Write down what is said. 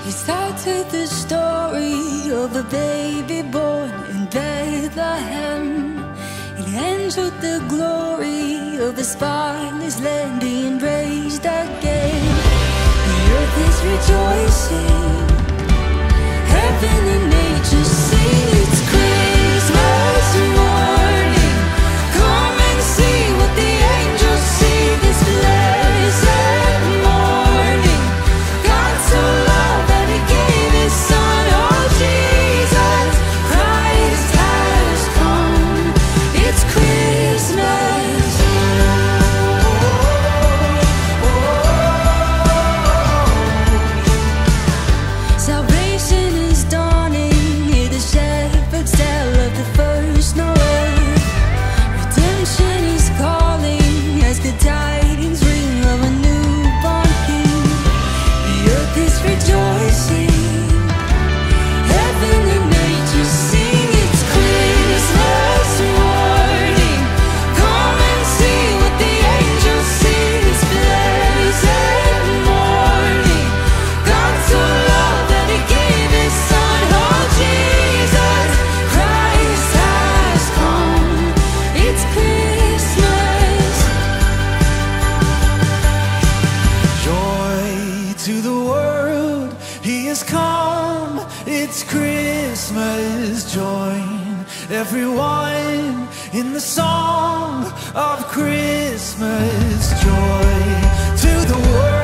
He started the story of a baby born in Bethlehem. It ends with the glory of a spotless land being raised again. The earth is rejoicing, heaven and nature sing. It's Christmas morning, come and see what the angels see. This blessed morning, God so loved that He gave His Son. Oh, Jesus Christ has come. It's Christmas. Salvation is dawning, hear the shepherds tell of the first Noel. Redemption is calling as the tidings ring of a newborn King. The earth is rejoicing, heaven and nature sing. It's Christmas morning, come and see what the angels see. This blessed morning, God so loved that He gave His Son. Oh, Jesus Christ has come. It's Christmas. Joy to the world, He has come. It's Christmas. Join everyone in the song of Christmas. Joy to the world.